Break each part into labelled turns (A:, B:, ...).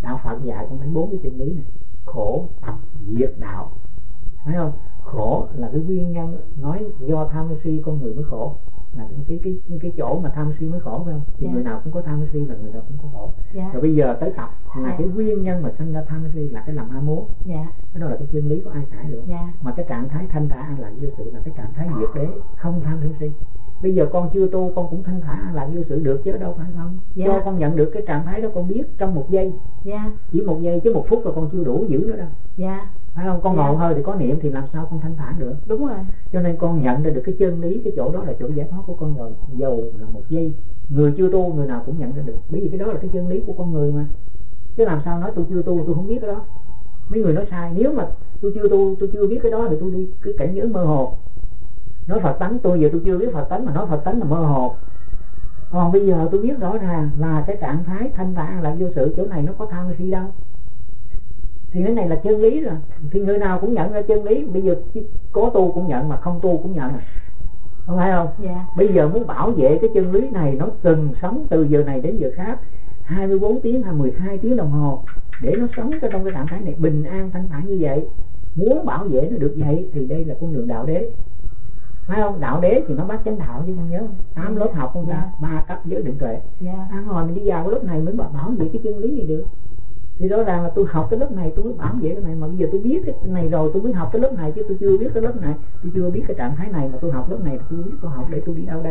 A: đạo Phật dạy con thấy 4 cái chân lý này: khổ, tập, diệt, đạo. Thấy không? Khổ là cái nguyên nhân, nói do tham si con người mới khổ, là cái chỗ mà tham si mới khổ, phải không? Thì người nào cũng có tham si là người nào cũng có khổ. Rồi bây giờ tới tập là cái nguyên nhân mà sinh ra tham si là cái lòng ham muốn. Cái đó là cái chân lý của ai cãi được. Mà cái trạng thái thanh thản an lạc vô sự là cái trạng thái diệt đế, không tham sân si. Bây giờ con chưa tu, con cũng thanh thản an lạc vô sự được chứ đâu phải không? Do con nhận được cái trạng thái đó, con biết trong 1 giây. Chỉ 1 giây chứ 1 phút là con chưa đủ giữ nữa đâu. Phải không? Con ngồi hơi thì có niệm thì làm sao con thanh thản được?
B: Đúng rồi.
A: Cho nên con nhận ra được cái chân lý, cái chỗ đó là chỗ giải thoát của con rồi. Dầu là 1 giây, người chưa tu người nào cũng nhận ra được, bởi vì cái đó là cái chân lý của con người mà. Chứ làm sao nói tôi chưa tu tôi không biết cái đó? Mấy người nói sai. Nếu mà tôi chưa tu, tôi chưa biết cái đó thì tôi đi cái cảnh giới mơ hồ. Nói Phật tánh, tôi giờ tôi chưa biết Phật tánh mà nói Phật tánh là mơ hồ. Còn bây giờ tôi biết rõ ràng là cái trạng thái thanh thản là vô sự, chỗ này nó có tham si đâu. Thì cái này là chân lý rồi. Thì người nào cũng nhận ra chân lý. Bây giờ có tu cũng nhận mà không tu cũng nhận. Không phải không? Bây giờ muốn bảo vệ cái chân lý này, nó từng sống từ giờ này đến giờ khác 24 tiếng hay 12 tiếng đồng hồ, để nó sống trong cái trạng thái này bình an thanh thản như vậy. Muốn bảo vệ nó được vậy thì đây là con đường đạo đế. Phải không? Đạo đế thì nó bác chánh đạo chứ con nhớ không? 8 lớp học không ra, 3 cấp giới định tuệ. Hồi mình đi vào cái lớp này mới bảo vệ cái chân lý này được. Thì rõ ràng là tôi học cái lớp này tôi mới bảo vệ cái này, mà bây giờ tôi biết cái này rồi tôi mới học cái lớp này, chứ tôi chưa biết cái lớp này, tôi chưa biết cái trạng thái này mà tôi học lớp này, tôi biết tôi học để tôi đi đâu đây?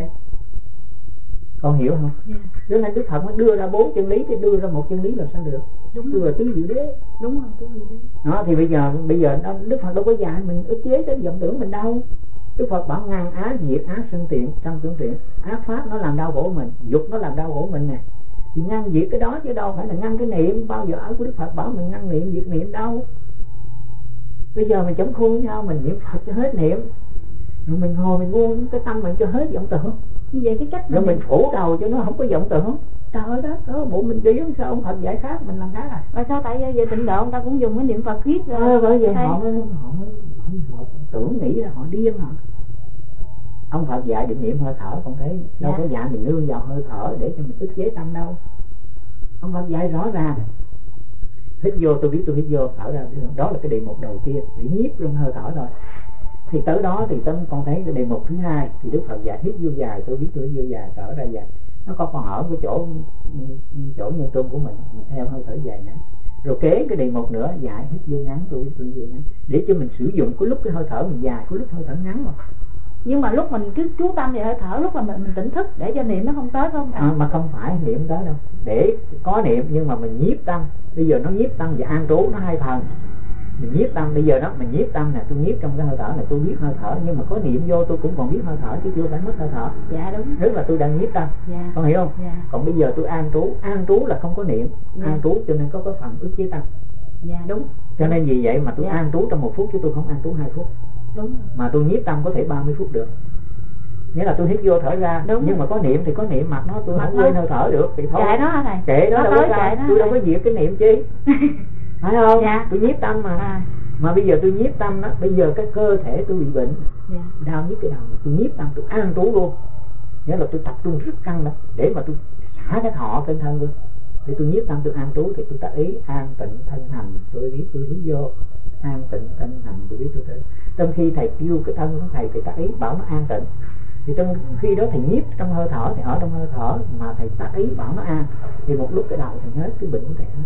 A: Con hiểu không? Cho nên Đức Phật mới đưa ra 4 chân lý, chứ đưa ra 1 chân lý là sao được? Đưa là tứ diệu đế.
B: Đúng rồi, tứ diệu đế.
A: Đó thì bây giờ Đức Phật đâu có dạy mình ức chế cái vọng tưởng mình đâu. Đức Phật bảo ngăn ác, diệt ác, sân tiện, sân tưởng tiện. Ác pháp nó làm đau khổ mình, dục nó làm đau khổ mình nè. Thì ngăn diệt cái đó chứ đâu phải là ngăn cái niệm. Bao giờ ở của Đức Phật bảo mình ngăn niệm, diệt niệm đâu. Bây giờ mình chống khuôn nhau, mình niệm Phật cho hết niệm, rồi mình ngồi mình buông cái tâm mình cho hết vọng tưởng.
B: Như vậy cái cách
A: rồi mình phủ đầu cho nó không có vọng tưởng. Trời đất, đó bộ mình điên sao ông Phật dạy khác mình làm khác à?
B: Rồi sao tại về tịnh độ người ta cũng dùng cái niệm Phật viết rồi.
A: Bởi vậy họ tưởng nghĩ là họ điên hả? Ông Phật dạy định niệm hơi thở, con thấy đâu có dạy mình nương vào hơi thở để cho mình ức chế tâm đâu. Ông Phật dạy rõ ràng, hít vô tôi biết tôi hít vô, thở ra đó là cái đề mục đầu tiên để nhiếp luôn hơi thở thôi. Thì tới đó thì con thấy cái đề mục thứ 2 thì Đức Phật dạy hít vô dài, tôi biết tôi hít vô dài, thở ra dài. Nó còn ở cái chỗ nhân trung của mình theo hơi thở dài ngắn. Rồi kế cái đề mục nữa dạy hít vô ngắn, tôi biết tôi hít vô ngắn, để cho mình sử dụng cái lúc cái hơi thở mình dài, cái lúc hơi thở ngắn mà.
B: Nhưng mà lúc mình cứ chú tâm về hơi thở, lúc mà mình tỉnh thức để cho niệm nó không tới không?
A: Mà không phải niệm tới đâu, để có niệm nhưng mà mình nhiếp tâm. Bây giờ nó nhiếp tâm và an trú, nó 2 phần. Mình nhiếp tâm, bây giờ đó mình nhiếp tâm nè, tôi nhiếp trong cái hơi thở này, tôi biết hơi thở, nhưng mà có niệm vô tôi cũng còn biết hơi thở chứ chưa phải mất hơi thở.
B: Dạ đúng.
A: Rất là tôi đang nhiếp tâm.
B: Dạ.
A: Con hiểu không?
B: Dạ.
A: Còn bây giờ tôi an trú là không có niệm, an trú cho nên có cái phần ức chế tâm.
B: Dạ đúng.
A: Cho nên vì vậy mà tôi an trú trong 1 phút chứ tôi không an trú 2 phút.
B: Đúng.
A: Mà tôi nhiếp tâm có thể 30 phút được. Nghĩa là tôi hít vô thở ra. Đúng. Nhưng mà có niệm thì có niệm, mặt nó tôi không quên hơi thở được thì thôi.
B: Kệ nó hả thầy?
A: Kệ nó đâu có sao, tôi đâu có diệt cái niệm chi. Phải không?
B: Dạ.
A: Tôi nhiếp tâm mà. Mà bây giờ tôi nhiếp tâm đó, bây giờ cái cơ thể tôi bị bệnh, đau nhức cái đầu, tôi nhiếp tâm, tôi an trú luôn. Nghĩa là tôi tập trung rất căng đó, để mà tôi xả cái thọ trên thân luôn. Thì tôi nhiếp tâm, tôi an trú thì tôi tác ý an tịnh thân hành, tôi biết tôi hít vô, an tịnh thân hành, tôi biết tôi tới. Trong khi thầy kêu cái thân của thầy thì tác ý bảo nó an tịnh, thì trong khi đó thầy nhiếp trong hơi thở thì ở trong hơi thở, mà thầy tác ý bảo nó an, thì một lúc cái đầu thì hết, cái bệnh của thầy hết.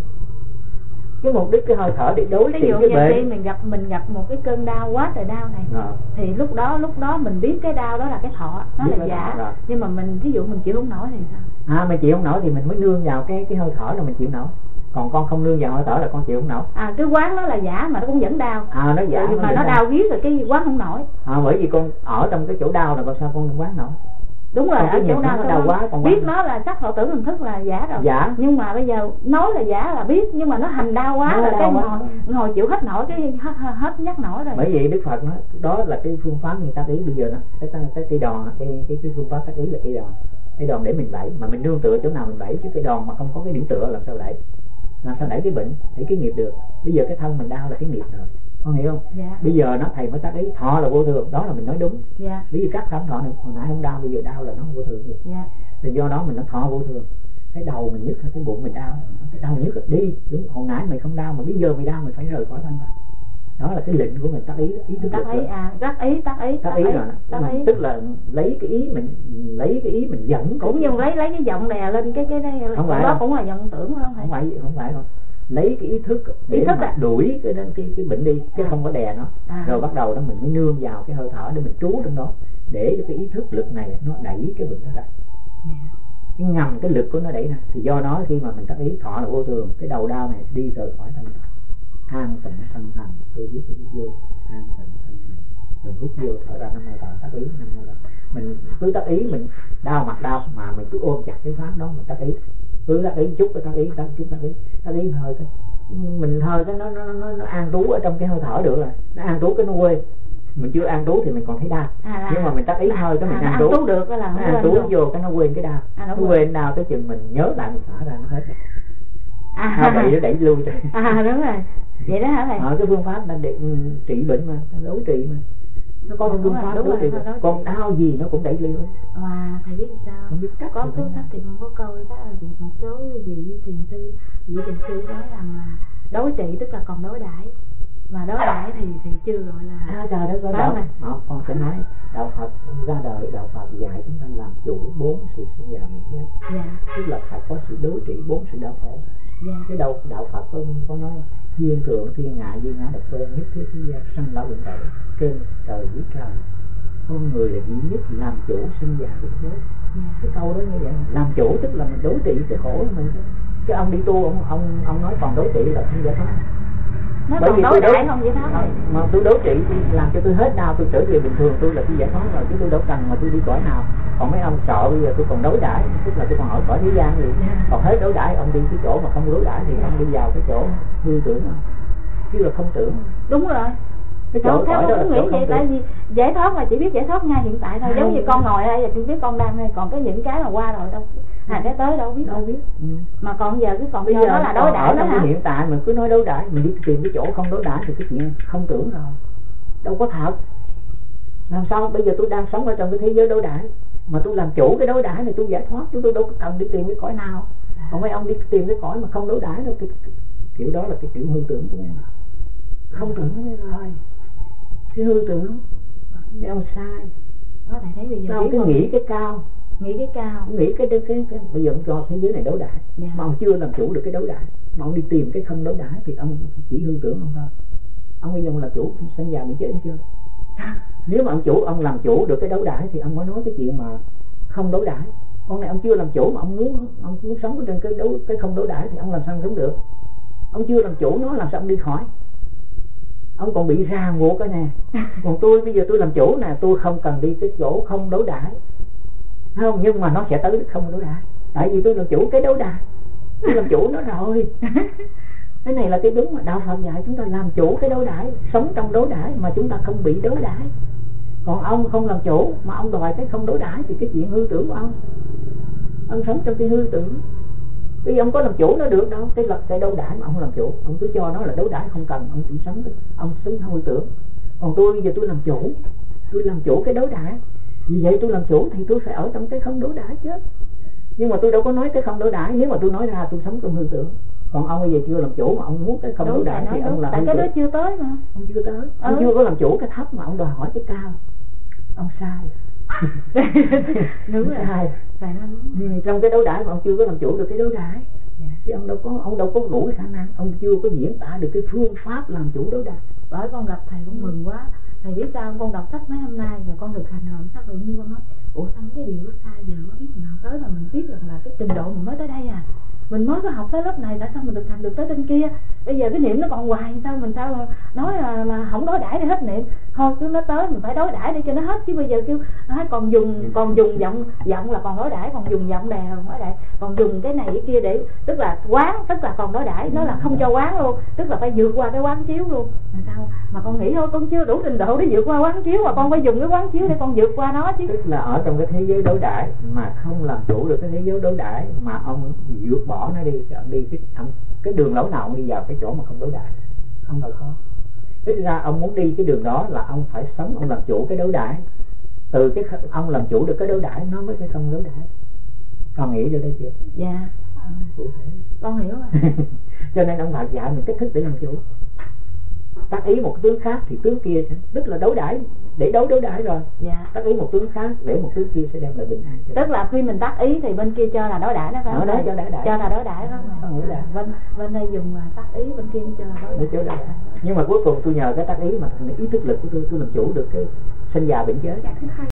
A: Cái mục đích cái hơi thở để đối trị cái bệnh.
B: Khi mình gặp một cái cơn đau quá trời đau này, thì lúc đó mình biết cái đau đó là cái thọ, nó là giả. Nhưng mà mình thí dụ mình chịu không nổi thì sao?
A: Mình chịu không nổi thì mình mới nương vào cái hơi thở là mình chịu nổi. Còn con không nương vào hơi thở là con chịu không nổi.
B: Cái quán nó là giả mà nó cũng vẫn đau.
A: Nó giả
B: mà nó đau riết rồi cái quán không nổi.
A: Bởi vì con ở trong cái chỗ đau là con sao con không quán nổi.
B: Đúng rồi, ở chỗ nào
A: đau quá còn
B: biết nó là sắc thọ tưởng hình thức là giả rồi.
A: Giả.
B: Nhưng mà bây giờ nói là giả là biết, nhưng mà nó hành đau quá rồi cái ngồi chịu hết nổi, cái hết nhắc nổi rồi.
A: Bởi vậy Đức Phật nói đó là cái phương pháp người ta ý bây giờ đó, cái cây đòn, cái phương pháp tác ý là cây đòn để mình đẩy, mà mình nương tựa chỗ nào mình đẩy, chứ cây đòn mà không có cái điểm tựa làm sao đẩy cái bệnh, đẩy cái nghiệp được. Bây giờ cái thân mình đau là cái nghiệp rồi, con hiểu không?
B: Dạ.
A: Bây giờ nó thầy mới tác ý thọ là vô thường, đó là mình nói đúng.
B: Dạ.
A: Bởi vì các cảm thọ này hồi nãy không đau, bây giờ đau là nó vô thường gì.
B: Dạ.
A: Thì do đó mình nó thọ vô thường. cái đầu mình nhức hay cái bụng mình đau, cái đầu nhức đi đúng, hồi nãy mày không đau mà bây giờ mày đau mày phải rời khỏi thân phận. Đó là cái lệnh của mình, tác ý, ý thức
B: tác ý, tác ý rồi,
A: tức là lấy cái ý mình dẫn,
B: cũng như lấy cái giọng đè lên cái này,
A: không phải
B: đó cũng là vọng tưởng không
A: phải không, lấy cái ý thức để mà đuổi cái bệnh đi, chứ không có đè nó. Rồi bắt đầu đó mình mới nương vào cái hơi thở để mình trú trong đó, để cho cái ý thức lực này nó đẩy cái bệnh đó ra. Cái ngầm cái lực của nó đẩy ra, thì do đó khi mà mình tác ý thọ là vô thường, cái đầu đau này đi rời khỏi thân thể. An tịnh thân hành, tôi hít vô, an tịnh thân hành, rồi hít vô thở ra, năm hơi thở tác ý, năm hơi thở. Mình cứ tác ý, mình đau mặt đau mà mình cứ ôm chặt cái pháp đó, mình tác ý, cứ tác ý chút cái tác ý, tác ý hơi cái mình hơi cái nó an trú ở trong cái hơi thở được rồi, nó an trú cái nó quê. Mình chưa an trú thì mình còn thấy đau, nhưng mà mình tác ý hơi cái mình an trú
B: được, cái là
A: nó an trú vô cái nó quên cái đau, nó quên đau tới chừng mình nhớ lại mình xả ra nó hết. Vậy nó đẩy lui rồi.
B: Đúng rồi. Vậy đó hả thầy?
A: Cái phương pháp là để trị bệnh mà, đấu trị mà. Nó có phương pháp đấu trị. Còn đau gì nó cũng đẩy lui.
B: Mà thầy biết sao?
A: Không biết cách.
B: Có cuốn sách thì không có câu đó là vì một số vị thiền sư nói rằng là đối trị tức là còn đối đãi. Mà đối đãi thì chưa gọi là.
A: Trời đất ơi, đạo. Con sẽ nói đạo Phật ra đời, đạo Phật dạy chúng ta làm chủ 4 sự sinh già mình chết. Tức là phải có sự đối trị 4 sự đau khổ. Cái đạo Phật có nói duyên thượng thiên ngại duyên ngã độc tôn nhất thế gian sanh lão bệnh tử, trên trời dưới trời con người là duy nhất làm chủ sinh già bệnh chết. Cái câu đó như vậy, làm chủ tức là mình đối trị cái khổ của mình. Cái ông đi tu ông nói còn đối trị là không giải thoát.
B: Nó còn đối đãi không giải thoát.
A: Mà tôi đối trị làm cho tôi hết đau, tôi trở về bình thường, tôi là tôi giải thoát rồi, chứ tôi đâu cần mà tôi đi cõi nào. Còn mấy ông sợ bây giờ tôi còn đối đãi, tức là tôi còn ở cõi thế gian gì. Còn hết đối đãi, ông đi cái chỗ mà không đối đãi thì ông đi vào cái chỗ hư tưởng mà, chứ là không tưởng.
B: Đúng rồi. Cái chỗ cõi đó là nghĩ vậy, tại vì giải thoát mà chỉ biết giải thoát ngay hiện tại thôi. Giống như con ngồi ở đây là chỉ biết con đang đây, còn cái những cái mà qua rồi đâu, cái tới đâu biết. Mà còn giờ cái còn bây giờ nó là đối đãi đó hả?
A: Hiện tại mình cứ nói đối đãi, mình đi tìm cái chỗ không đối đãi thì cái chuyện không tưởng rồi, đâu có thật. Làm sao bây giờ tôi đang sống ở trong cái thế giới đối đãi mà tôi làm chủ cái đối đãi này, tôi giải thoát, tôi đâu có cần đi tìm cái cõi nào. Còn mấy ông đi tìm cái cõi mà không đối đãi đâu, cái kiểu đó là cái kiểu hư tưởng của em. Không tưởng rồi, cái hư tưởng mấy ông sai.
B: Có thể thấy bây giờ
A: ông cứ nghĩ cái cao, nghĩ cái bây giờ ông cho thế giới này đấu đãi, mà ông chưa làm chủ được cái đấu đãi, mà ông đi tìm cái không đấu đãi thì ông chỉ hư tưởng ông thôi. Ông bây giờ ông làm chủ sinh già bị chết chưa? Nếu mà ông làm chủ được cái đấu đãi thì ông có nói cái chuyện mà không đấu đãi. Con này ông chưa làm chủ mà ông muốn sống ở trên cái không đấu đãi thì ông làm sao sống được? Ông chưa làm chủ nó làm sao ông đi khỏi? Ông còn bị ràng buộc cái nè. Còn tôi bây giờ tôi làm chủ nè, tôi không cần đi cái chỗ không đấu đãi, không, nhưng mà nó sẽ tới không đấu đãi, tại vì tôi làm chủ cái đấu đãi, tôi làm chủ nó rồi. Cái này là cái đúng mà đạo Phật dạy chúng ta làm chủ cái đấu đãi, sống trong đấu đãi mà chúng ta không bị đấu đãi. Còn ông không làm chủ mà ông đòi cái không đấu đãi thì cái chuyện hư tưởng của ông sống trong cái hư tưởng. Bây giờ ông có làm chủ nó được đâu, cái đấu đãi mà ông không làm chủ, ông cứ cho nó là đấu đãi không cần, ông chỉ sống, ông sống hư tưởng. Còn tôi bây giờ tôi làm chủ cái đấu đãi, vì vậy tôi làm chủ thì tôi phải ở trong cái không đấu đãi chứ. Nhưng mà tôi đâu có nói cái không đấu đãi, nếu mà tôi nói ra tôi sống trong hư tưởng. Còn ông bây giờ chưa làm chủ mà ông muốn cái không đấu đãi thì ông làm.
B: Tại cái đó chưa tới mà.
A: Ông chưa tới, ông chưa có làm chủ cái thấp mà ông đòi hỏi cái cao. Ông sai.
B: Đúng rồi.
A: Sai. Trong cái đấu đãi mà ông chưa có làm chủ được cái đấu đãi. Thì ông đâu có đủ cái khả năng, ông chưa có diễn tả được cái phương pháp làm chủ đấu đãi.
B: Bởi con gặp thầy cũng mừng quá. Thầy biết sao con đọc sách mấy hôm nay rồi con thực hành rồi, sao tự nhiên con nói ủa sao cái điều đó sai giờ có biết nào tới mà mình biết rằng là cái trình độ mình mới tới đây à. Mình mới có học tới lớp này, tại sao mình thực hành được tới trên kia? Bây giờ cái niệm nó còn hoài, sao nói là không đối đãi để hết niệm. Thôi cứ nó tới mình phải đối đãi để cho nó hết, chứ bây giờ kêu còn dùng giọng là còn đối đãi, còn dùng giọng đè còn đối đãi, còn dùng cái này cái kia để tức là quán, tức là còn đối đãi, nó là không cho quán luôn, tức là phải vượt qua cái quán chiếu luôn. Làm sao mà con nghĩ thôi con chưa đủ trình độ để vượt qua quán chiếu, mà con phải dùng cái quán chiếu để con vượt qua nó chứ.
A: Tức là ở trong cái thế giới đối đãi mà không làm chủ được cái thế giới đối đãi mà ông vượt bỏ nó đi, ông đi cái đường lối nào ông đi vào cái chỗ mà không đối đãi, không là khó. Tức ra ông muốn đi cái đường đó là ông phải sống, ông làm chủ cái đối đãi. Từ cái ông làm chủ được cái đối đãi nó mới cái không đối đãi. Con hiểu được đây chưa?
B: Dạ.
A: Cụ thể.
B: Con hiểu rồi.
A: Cho nên ông Phật dạy mình cách thức để làm chủ. Tác ý một tướng khác thì tướng kia sẽ tức là đối đãi, để đối đãi rồi.
B: Dạ.
A: Tác ý một tướng khác để một tướng kia sẽ đem lại bình an.
B: Tức là khi mình tác ý thì bên kia cho là đối đãi đó phải không?
A: Đó, cho đối đãi.
B: Cho là đối đãi phải không?
A: Dạ.
B: Bên đây dùng tác ý, bên kia cho là đối đãi.
A: Nhưng mà cuối cùng tôi nhờ cái tác ý mà thành ý thức lực của tôi làm chủ được cái sinh già bệnh chết.
C: Dạ thưa thầy,